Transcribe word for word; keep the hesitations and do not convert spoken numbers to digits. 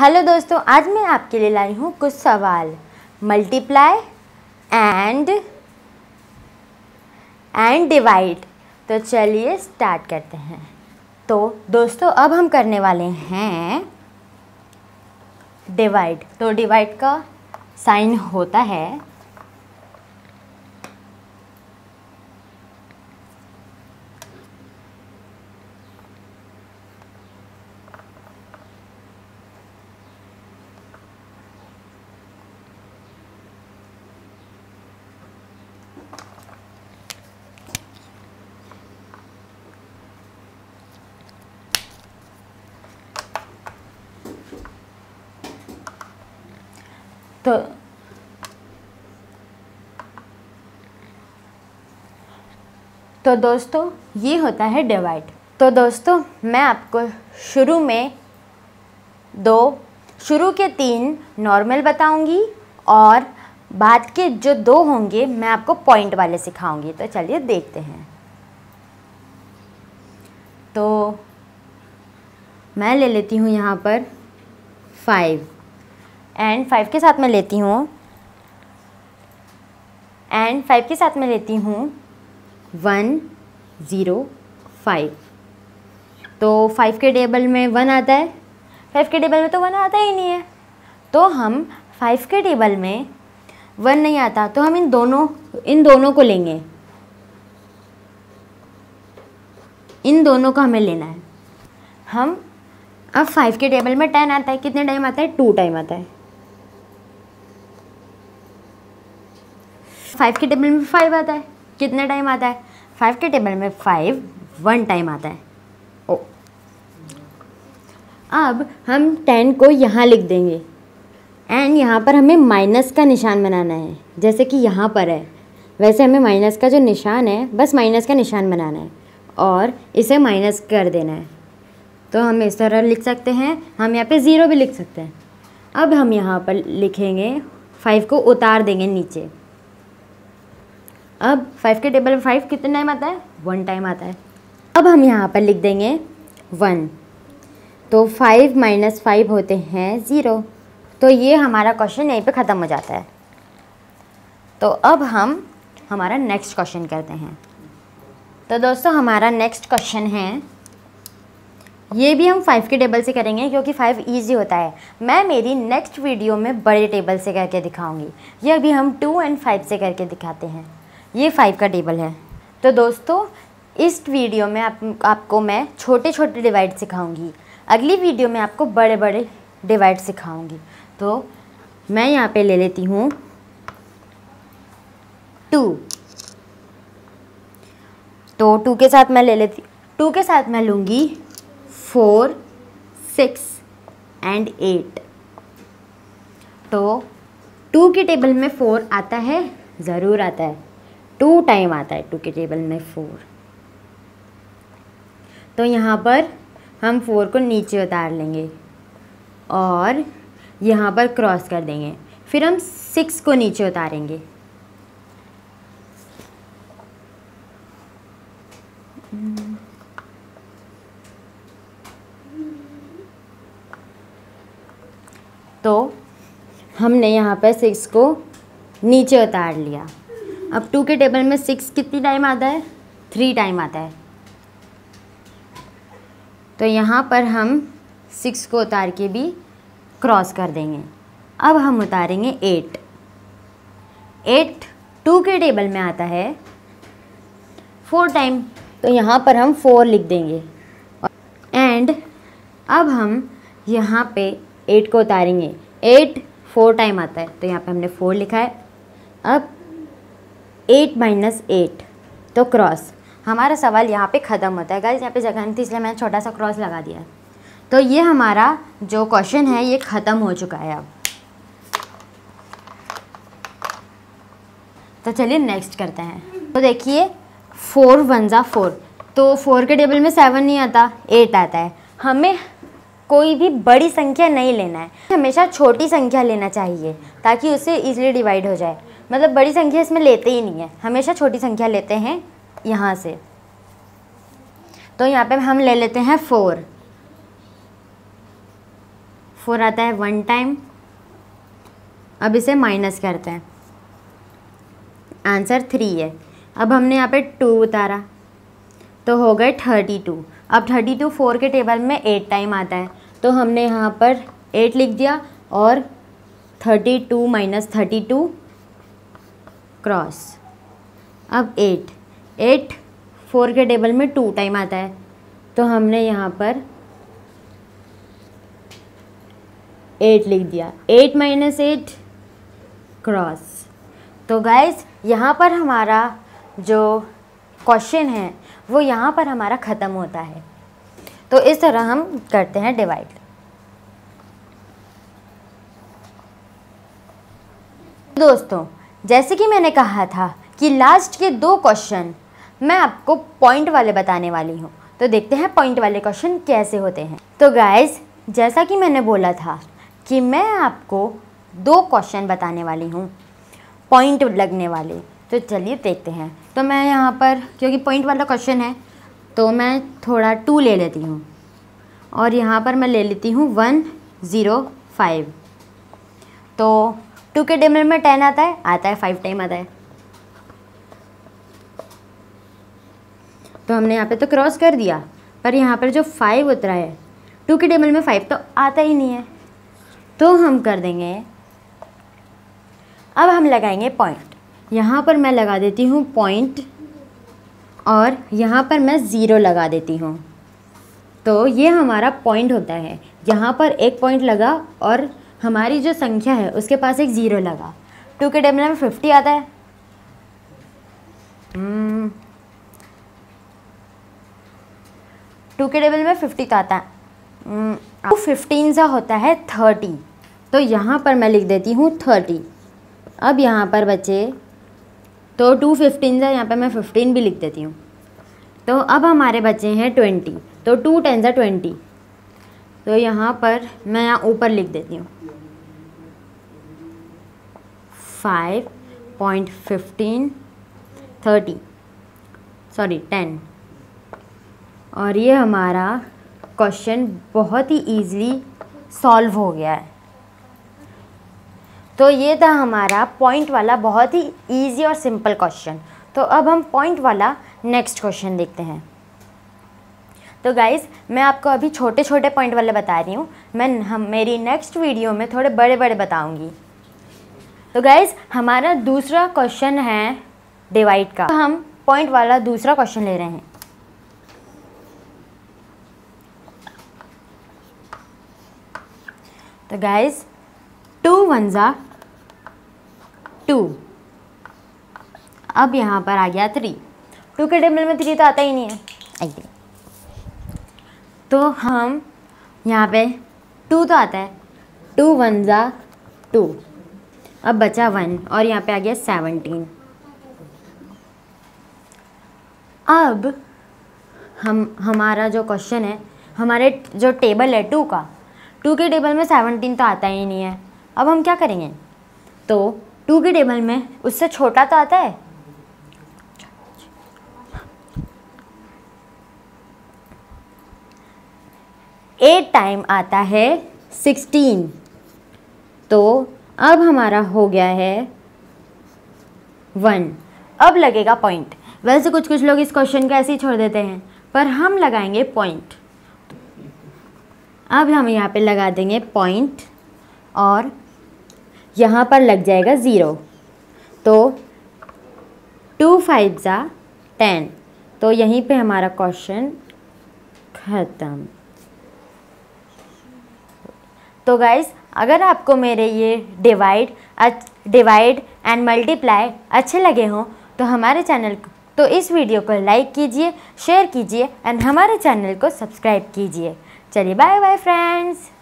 Hello दोस्तों, आज मैं आपके लिए लाई हूँ कुछ सवाल मल्टीप्लाई एंड एंड डिवाइड। तो चलिए स्टार्ट करते हैं। तो दोस्तों अब हम करने वाले हैं डिवाइड। तो डिवाइड का साइन होता है तो तो दोस्तों ये होता है डिवाइड। तो दोस्तों मैं आपको शुरू में दो शुरू के तीन नॉर्मल बताऊंगी और बाद के जो दो होंगे मैं आपको पॉइंट वाले सिखाऊंगी। तो चलिए देखते हैं। तो मैं ले लेती हूँ यहाँ पर फाइव एंड फाइव के साथ मैं लेती हूँ एंड फाइव के साथ मैं लेती हूँ वन ज़ीरो फाइव। तो फाइव के टेबल में वन आता है, फाइव के टेबल में तो वन आता ही नहीं है। तो हम फाइव के टेबल में वन नहीं आता तो हम इन दोनों इन दोनों को लेंगे, इन दोनों को हमें लेना है। हम अब फाइव के टेबल में टेन आता है, कितने टाइम आता है? टू टाइम आता है। फाइव के टेबल में फाइव आता है, कितने टाइम आता है? फाइव के टेबल में फाइव वन टाइम आता है। ओ अब हम टेन को यहाँ लिख देंगे एंड यहाँ पर हमें माइनस का निशान बनाना है। जैसे कि यहाँ पर है वैसे हमें माइनस का जो निशान है बस माइनस का निशान बनाना है और इसे माइनस कर देना है। तो हम इस तरह लिख सकते हैं, हम यहाँ पे ज़ीरो भी लिख सकते हैं। अब हम यहाँ पर लिखेंगे, फाइव को उतार देंगे नीचे। अब फाइव के टेबल में फाइव कितने टाइम आता है? वन टाइम आता है। अब हम यहाँ पर लिख देंगे वन। तो फाइव माइनस फाइव होते हैं ज़ीरो। तो ये हमारा क्वेश्चन यहीं पे ख़त्म हो जाता है। तो अब हम हमारा नेक्स्ट क्वेश्चन करते हैं। तो दोस्तों हमारा नेक्स्ट क्वेश्चन है, ये भी हम फाइव के टेबल से करेंगे क्योंकि फाइव इजी होता है। मैं मेरी नेक्स्ट वीडियो में बड़े टेबल से करके दिखाऊंगी। ये अभी हम टू एंड फाइव से करके दिखाते हैं। ये फाइव का टेबल है। तो दोस्तों इस वीडियो में आप, आपको मैं छोटे छोटे डिवाइड सिखाऊंगी। अगली वीडियो में आपको बड़े बड़े डिवाइड सिखाऊंगी। तो मैं यहाँ पे ले लेती हूँ टू। तो टू के साथ मैं ले लेती टू के साथ मैं लूँगी फोर सिक्स एंड एट। तो टू के टेबल में फोर आता है, ज़रूर आता है, टू टाइम आता है टू के टेबल में फोर। तो यहाँ पर हम फोर को नीचे उतार लेंगे और यहाँ पर क्रॉस कर देंगे। फिर हम सिक्स को नीचे उतारेंगे तो हमने यहाँ पर सिक्स को नीचे उतार लिया। अब टू के टेबल में सिक्स कितनी टाइम आता है? थ्री टाइम आता है। तो यहाँ पर हम सिक्स को उतार के भी क्रॉस कर देंगे। अब हम उतारेंगे एट। एट टू के टेबल में आता है फोर टाइम। तो यहाँ पर हम फोर लिख देंगे एंड अब हम यहाँ पे एट को उतारेंगे। एट फोर टाइम आता है तो यहाँ पे हमने फोर लिखा है। अब एट माइनस एट तो क्रॉस। हमारा सवाल यहाँ पे ख़त्म होता है गाइस। यहाँ पे जगह नहीं थी इसलिए मैंने छोटा सा क्रॉस लगा दिया है। तो ये हमारा जो क्वेश्चन है ये ख़त्म हो चुका है। अब तो चलिए नेक्स्ट करते हैं। तो देखिए फोर वन ज़ा फोर। तो फोर के टेबल में सेवन नहीं आता, एट आता है। हमें कोई भी बड़ी संख्या नहीं लेना है, हमेशा छोटी संख्या लेना चाहिए ताकि उससे ईजिली डिवाइड हो जाए। मतलब बड़ी संख्या इसमें लेते ही नहीं है, हमेशा छोटी संख्या लेते हैं यहाँ से। तो यहाँ पे हम ले लेते हैं फोर। फोर आता है वन टाइम। अब इसे माइनस करते हैं, आंसर थ्री है। अब हमने यहाँ पे टू उतारा तो हो गए थर्टी टू। अब थर्टी टू फोर के टेबल में एट टाइम आता है, तो हमने यहाँ पर एट लिख दिया और thirty two minus thirty two cross. अब एट एट फोर के टेबल में टू टाइम आता है, तो हमने यहाँ पर एट लिख दिया। Eight minus eight cross. तो गाइस यहाँ पर हमारा जो क्वेश्चन है वो यहाँ पर हमारा ख़त्म होता है। तो इस तरह हम करते हैं डिवाइड। दोस्तों जैसे कि मैंने कहा था कि लास्ट के दो क्वेश्चन मैं आपको पॉइंट वाले बताने वाली हूँ, तो देखते हैं पॉइंट वाले क्वेश्चन कैसे होते हैं। तो गाइस जैसा कि मैंने बोला था कि मैं आपको दो क्वेश्चन बताने वाली हूँ पॉइंट लगने वाले, तो चलिए देखते हैं। तो मैं यहाँ पर क्योंकि पॉइंट वाला क्वेश्चन है तो मैं थोड़ा टू ले लेती हूँ और यहाँ पर मैं ले लेती हूँ वन ज़ीरो फाइव। तो टू के टेबल में टेन आता है आता है फाइव टाइम आता है, तो हमने यहाँ पे तो क्रॉस कर दिया, पर यहाँ पर जो फाइव उतरा है टू के टेबल में फाइव तो आता ही नहीं है, तो हम कर देंगे। अब हम लगाएंगे पॉइंट। यहाँ पर मैं लगा देती हूँ पॉइंट और यहाँ पर मैं ज़ीरो लगा देती हूँ, तो ये हमारा पॉइंट होता है। यहाँ पर एक पॉइंट लगा और हमारी जो संख्या है उसके पास एक ज़ीरो लगा। टू के टेबल में फिफ्टी आता है, टू के टेबल में फिफ्टी तो आता है, टू फिफ्टीन सा होता है थर्टी, तो यहाँ पर मैं लिख देती हूँ थर्टी। अब यहाँ पर बचे तो टू फिफ्टीन सा, यहाँ पर मैं फिफ्टीन भी लिख देती हूँ। तो अब हमारे बचे हैं ट्वेंटी, तो टू टेन सा ट्वेंटी, तो यहाँ पर मैं यहाँ ऊपर लिख देती हूँ five point fifteen thirty sorry ten. और ये हमारा क्वेश्चन बहुत ही ईज़िली सॉल्व हो गया है। तो ये था हमारा पॉइंट वाला बहुत ही इजी और सिंपल क्वेश्चन। तो अब हम पॉइंट वाला नेक्स्ट क्वेश्चन देखते हैं। तो गाइज़ मैं आपको अभी छोटे छोटे पॉइंट वाले बता रही हूँ, मैं हम मेरी नेक्स्ट वीडियो में थोड़े बड़े बड़े बताऊँगी। तो गाइज़ हमारा दूसरा क्वेश्चन है डिवाइड का, तो हम पॉइंट वाला दूसरा क्वेश्चन ले रहे हैं। तो गाइज़ टू वन ज़ा टू, अब यहाँ पर आ गया थ्री। टू के टेबल में थ्री तो आता ही नहीं है, आइए तो हम यहाँ पे टू तो आता है, टू वन ज़ा टू, अब बचा वन और यहाँ पे आ गया सेवनटीन। अब हम हमारा जो क्वेश्चन है, हमारे जो टेबल है टू का, टू के टेबल में सेवनटीन तो आता ही नहीं है। अब हम क्या करेंगे, तो टू के टेबल में उससे छोटा तो आता है, एट टाइम आता है सिक्सटीन, तो अब हमारा हो गया है वन। अब लगेगा पॉइंट। वैसे कुछ कुछ लोग इस क्वेश्चन को ऐसे ही छोड़ देते हैं, पर हम लगाएंगे पॉइंट। अब हम यहाँ पे लगा देंगे पॉइंट और यहाँ पर लग जाएगा ज़ीरो, तो टू फाइव ज़ा टेन, तो यहीं पे हमारा क्वेश्चन ख़त्म। तो गाइज़ अगर आपको मेरे ये डिवाइड डिवाइड एंड मल्टीप्लाई अच्छे लगे हों तो हमारे चैनल को तो इस वीडियो को लाइक कीजिए, शेयर कीजिए एंड हमारे चैनल को सब्सक्राइब कीजिए। चलिए बाय बाय फ्रेंड्स।